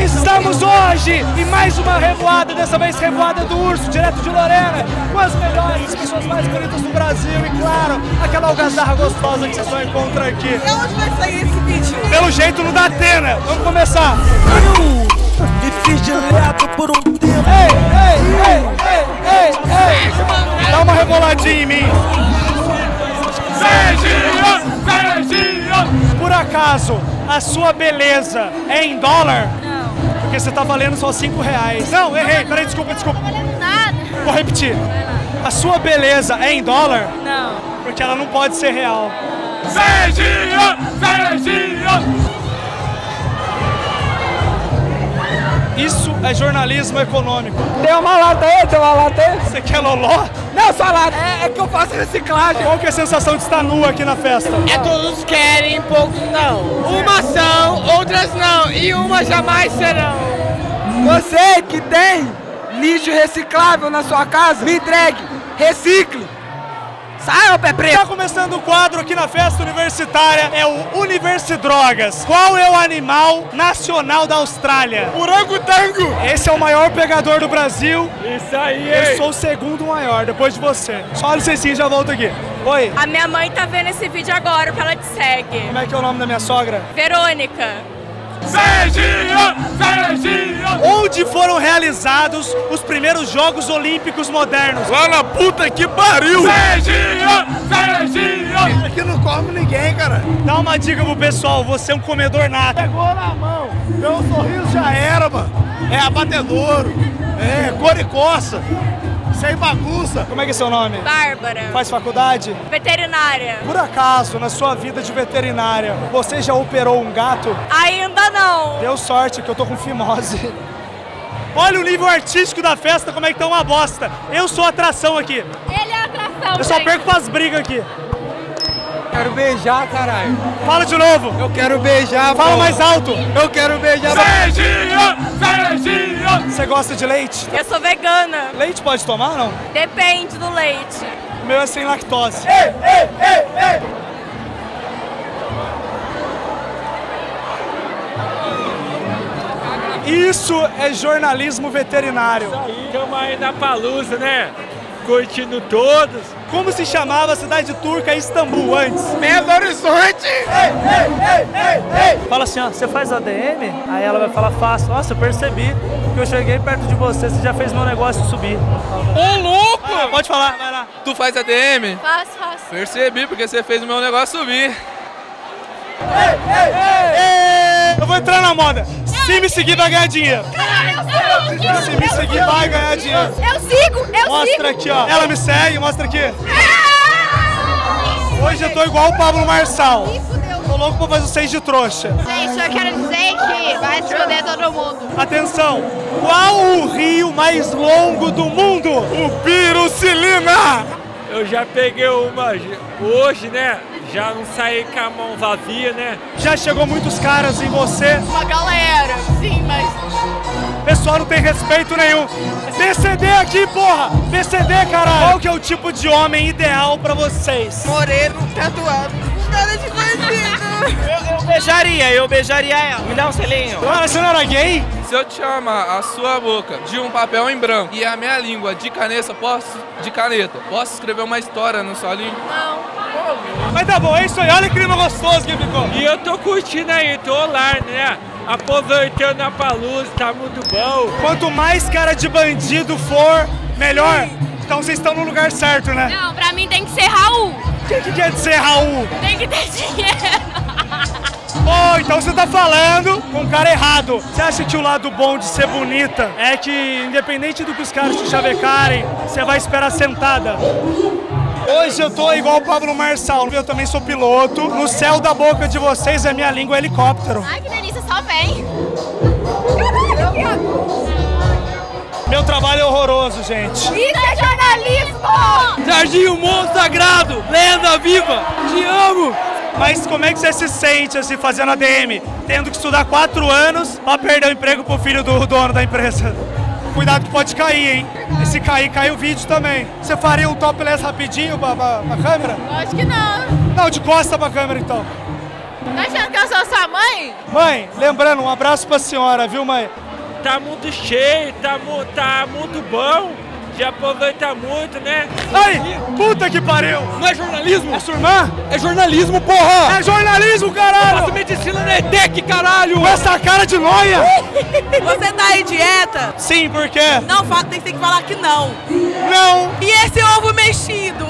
Estamos hoje em mais uma revoada, dessa vez revoada do Urso, direto de Lorena, com as melhores pessoas mais bonitas do Brasil e, claro, aquela algazarra gostosa que vocês só encontram aqui. E onde vai sair esse vídeo? Pelo jeito no da Atena. Vamos começar. Me fiz de leto por um tempo. Ei. Dá uma reboladinha em mim. Por acaso, a sua beleza é em dólar? Não. Porque você tá valendo só R$5. Não, errei. Peraí, desculpa. Não tá valendo nada. Vou repetir. A sua beleza é em dólar? Não. Porque ela não pode ser real. Isso é jornalismo econômico. Tem uma lata aí? Você quer loló? Não, só lata. É que eu faço reciclagem. Qual que é a sensação de estar nua aqui na festa? É todos querem, poucos não. Umas são, outras não. E umas jamais serão. Você que tem lixo reciclável na sua casa, me entregue, recicle. Sai, ô pé preto. Está começando o quadro aqui na festa universitária, é o Universidrogas. Qual é o animal nacional da Austrália? Orangotango. Esse é o maior pegador do Brasil. Isso aí, Eu sou o segundo maior, depois de você. Só uma licencinha e já volto aqui. Oi, A minha mãe tá vendo esse vídeo agora, porque ela te segue. como é que é o nome da minha sogra? Verônica. Onde foram realizados os primeiros Jogos Olímpicos modernos? Lá na puta que pariu. Aqui não come ninguém, cara. Dá uma dica pro pessoal, você é um comedor nato. Pegou na mão. Meu sorriso já era, mano. É abatedouro. É cor e coça. Sem bagunça. Como é que é seu nome? Bárbara. Faz faculdade? Veterinária. Por acaso, na sua vida de veterinária, você já operou um gato? Ainda não. Deu sorte que eu tô com fimose. Olha o nível artístico da festa, como é que tá uma bosta. Eu sou atração aqui. Ele é atração. Eu só gente. perco pras brigas aqui. Quero beijar, caralho. Fala de novo. Eu quero beijar, Fala mais alto. Eu quero beijar. Você gosta de leite? Eu sou vegana. Leite pode tomar, não? Depende do leite. O meu é sem lactose. Isso é jornalismo veterinário. Estamos aí na Palusa, né? Curtindo todos. Como se chamava a cidade turca Istambul antes? Belo Horizonte. Fala assim, ó, você faz ADM? Aí ela vai falar, faço. Nossa, eu percebi que eu cheguei perto de você já fez meu negócio subir. Ô, louco! Pode falar, vai lá. Tu faz ADM? Faço. Percebi, porque você fez o meu negócio subir. Eu vou entrar na moda. Se me seguir, vai ganhar dinheiro. Se me seguir, vai ganhar dinheiro. Eu sigo. Mostra aqui, ó. Ela me segue, mostra aqui. Hoje eu tô igual o Pablo Marçal. Tô louco pra fazer o 6 de trouxa. Gente, eu quero dizer que vai se foder todo mundo. Atenção, qual o rio mais longo do mundo? O Pirucilina! Eu já peguei uma hoje, né? Já não saí com a mão vazia, né? Já chegou muitos caras em você. Uma galera, sim, mas... O pessoal não tem respeito nenhum. PCD aqui, porra! PCD, caralho! Qual que é o tipo de homem ideal pra vocês? Moreno, tatuado, com cara de bandido. Eu beijaria ela. Me dá um selinho. Cara, você não era gay? Se eu te chamar a sua boca de um papel em branco e a minha língua de caneta, posso escrever uma história na sua língua? Não. Mas tá bom, é isso aí. Olha que clima gostoso que ficou. E eu tô curtindo aí, tô lá, né? Aproveitando a Palusa, tá muito bom. Quanto mais cara de bandido for, melhor. Então vocês estão no lugar certo, né? Não, pra mim tem que ser Raul. O que quer dizer Raul? Tem que ter dinheiro. Oh, então você tá falando com o cara errado. Você acha que o lado bom de ser bonita é que, independente do que os caras te chavecarem, você vai esperar sentada? Hoje eu tô igual o Pablo Marçal, eu também sou piloto. No céu da boca de vocês, a minha língua é helicóptero. Ai, que delícia, só vem. Meu trabalho é horroroso, gente. Isso é jornalismo! Serginho Monstro Sagrado, lenda viva, te amo! Mas como é que você se sente assim fazendo ADM? Tendo que estudar 4 anos pra perder o emprego pro filho do dono da empresa? Cuidado que pode cair, hein? E se cair, cai o vídeo também. Você faria um topless rapidinho pra câmera? Acho que não. Não, de costa pra câmera então. Tá achando que eu sou sua mãe? Mãe, lembrando, um abraço pra senhora, viu, mãe? Tá muito cheio, tá muito bom. Já aproveita muito, né? Ai, puta que pariu! Não é jornalismo? É sua irmã? É jornalismo, porra! É jornalismo, caralho! Faço medicina na ETEC, caralho! Com essa cara de noia! Você tá em dieta? Sim, por quê? Não, tem que falar que não. Não! E esse ovo mexido?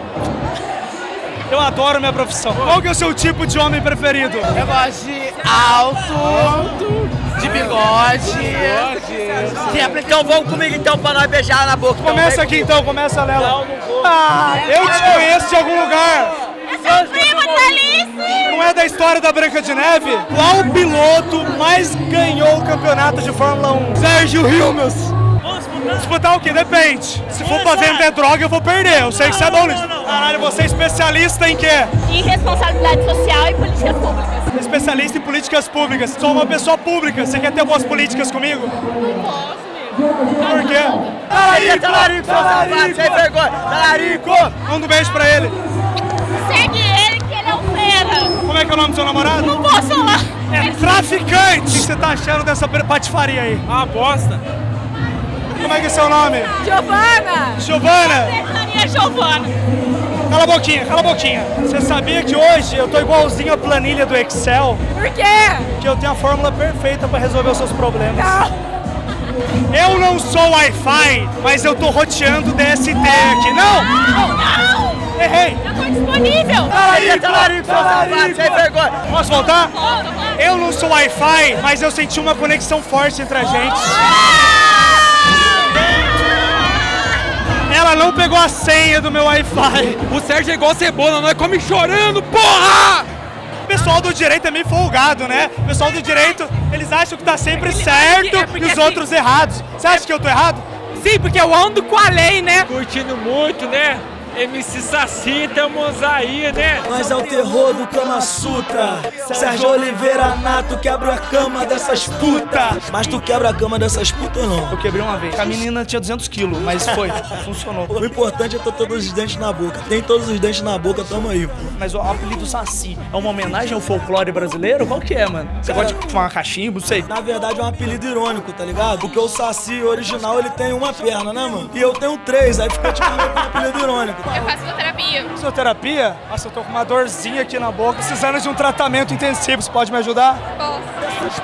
Eu adoro minha profissão. Qual que é o seu tipo de homem preferido? Eu gosto de alto, de bigode. Então vamos comigo então pra nós beijar na boca. Começa aqui então, começa Lela. Ah, eu te conheço de algum lugar. É seu primo, Thalys! Não é da história da Branca de Neve? Qual piloto mais ganhou o campeonato de Fórmula 1? Sérgio Hilmes. Disputar o quê? Depende. Se for pra vender droga, eu vou perder. Eu sei que você é bom nisso. Caralho, você é especialista em quê? Em responsabilidade social e políticas públicas. Especialista em políticas públicas. Sou uma pessoa pública. Você quer ter boas políticas comigo? Posso, amigo. Por quê? Talarico, sem vergonha. Talarico! Manda um beijo pra ele. Segue ele que ele é um fera. Como é que é o nome do seu namorado? Não posso falar. É traficante! O que você tá achando dessa patifaria aí? Ah, bosta! Como é que é seu nome? Giovana. Giovana? Secretaria Giovana. Cala a boquinha, cala a boquinha. Você sabia que hoje eu tô igualzinho a planilha do Excel? Por quê? Que eu tenho a fórmula perfeita pra resolver os seus problemas. Eu não sou Wi-Fi, mas eu tô roteando DST aqui. Não! Não! Errei! Eu tô disponível. Talarico, sem vergonha. Posso voltar? Volta, vai. Eu não sou Wi-Fi, mas eu senti uma conexão forte entre a gente. Ela não pegou a senha do meu Wi-Fi. O Sérgio é igual cebola, nós come chorando, porra! O pessoal do direito é meio folgado, né? O pessoal do direito, eles acham que tá sempre certo e os outros errados. Você acha que eu tô errado? Sim, porque eu ando com a lei, né? Curtindo muito, né? MC Saci, estamos aí, né? Mas é o terror do Kama Sutra. Sérgio Oliveira Nato quebra a cama dessas putas. Mas tu quebra a cama dessas putas ou não? Eu quebrei uma vez. A menina tinha 200 quilos, mas foi, funcionou. O importante é ter todos os dentes na boca. Tem todos os dentes na boca, tamo aí, pô. Mas o apelido Saci é uma homenagem ao folclore brasileiro? Qual que é, mano? Você gosta de fumar cachimbo? Não sei. Na verdade é um apelido irônico, tá ligado? Porque o Saci original ele tem uma perna, né, mano? E eu tenho 3, aí fica tipo um apelido irônico. Eu faço fisioterapia. Fisioterapia? Nossa, eu tô com uma dorzinha aqui na boca, precisando de um tratamento intensivo. Você pode me ajudar? Posso.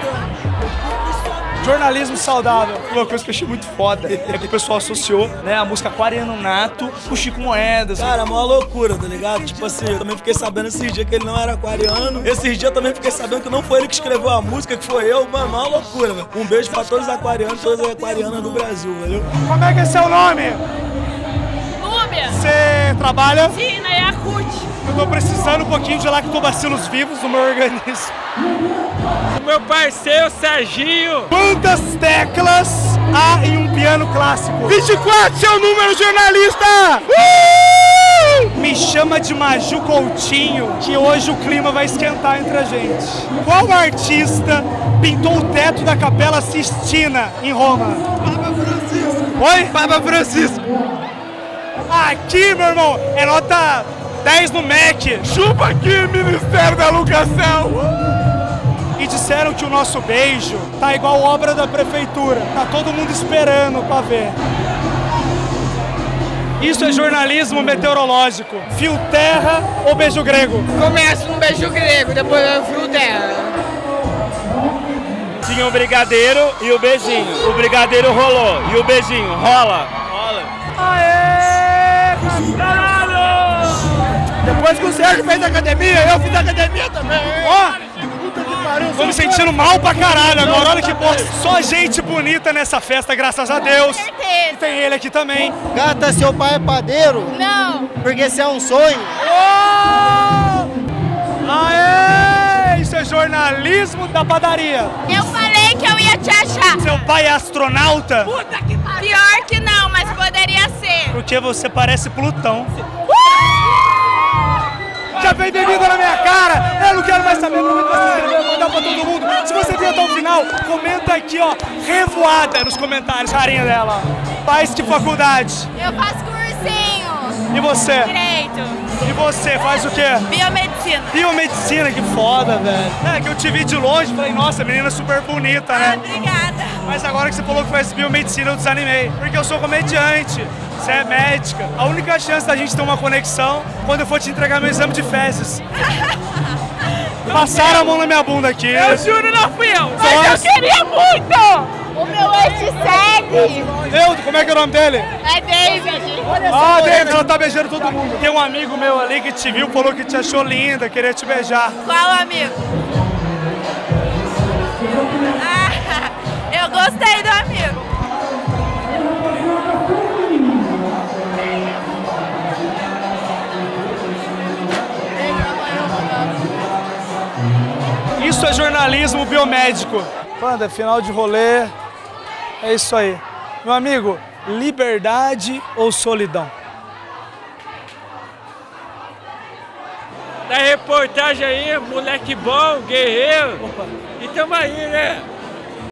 Jornalismo saudável. Uma coisa que eu achei muito foda é que o pessoal associou, né, a música Aquariano Nato com Chico Moedas. Cara, é uma loucura, tá ligado? Tipo assim, eu também fiquei sabendo esses dias que ele não era aquariano. Esses dias eu também fiquei sabendo que não foi ele que escreveu a música, que foi eu. Mano, uma loucura, velho. Um beijo pra todos os aquarianos, todas as aquarianas do Brasil, valeu? Como é que é seu nome? Núbia. Você trabalha? Sim, na Yakut. Eu tô precisando um pouquinho de lactobacilos vivos no meu organismo. O meu parceiro Serginho. Quantas teclas há em um piano clássico? 24, seu número, jornalista! Me chama de Maju Coutinho, que hoje o clima vai esquentar entre a gente. Qual artista pintou o teto da Capela Sistina, em Roma? Papa Francisco. Oi? Papa Francisco. Aqui, meu irmão, é nota 10 no MEC. Chupa aqui, Ministério da Educação. E disseram que o nosso beijo tá igual obra da prefeitura. Tá todo mundo esperando pra ver. Isso é jornalismo meteorológico. Fio terra ou beijo grego? Começa no beijo grego, depois vai o fio terra. Tinha o brigadeiro e o beijinho. O brigadeiro rolou e o beijinho rola. Rola. Aê! Caralho! Depois que o Sérgio fez academia, eu fiz academia também. Ó! Tô me sentindo mal pra caralho agora, olha que bosta. Só gente bonita nessa festa, graças a Deus. Com certeza. E tem ele aqui também. Gata, seu pai é padeiro? Não. Porque você é um sonho. Oh! Aê! Isso é jornalismo da padaria. Eu falei que eu ia te achar. Seu pai é astronauta? Puta que pariu. Pior que não, mas poderia ser. Porque você parece Plutão. Já vem bebida na minha cara! Eu não quero mais saber como você se inscrever, mandar pra todo mundo. Se você viu até o final, comenta aqui, ó, revoada nos comentários, carinha dela. Faz que faculdade? Eu faço cursinho. E você? Direito. E você, faz o quê? Biomedicina. Biomedicina, que foda, velho. É, que eu te vi de longe e falei, nossa, menina super bonita, né? Obrigada. Mas agora que você falou que faz biomedicina, eu desanimei. Porque eu sou comediante, você é médica. A única chance da gente ter uma conexão quando eu for te entregar meu exame de fezes. Passaram a mão na minha bunda aqui. Eu juro, não fui eu. Mas eu queria muito. O meu ex te segue. Como é que é o nome dele? É David. Ah, David, ela tá beijando todo mundo. Tem um amigo meu ali que te viu, falou que te achou linda, queria te beijar. Qual amigo? Ah, eu gostei do amigo. Isso é jornalismo biomédico. Panda, final de rolê. É isso aí. Meu amigo, liberdade ou solidão? Da reportagem aí, moleque bom, guerreiro. Opa. E tamo aí, né?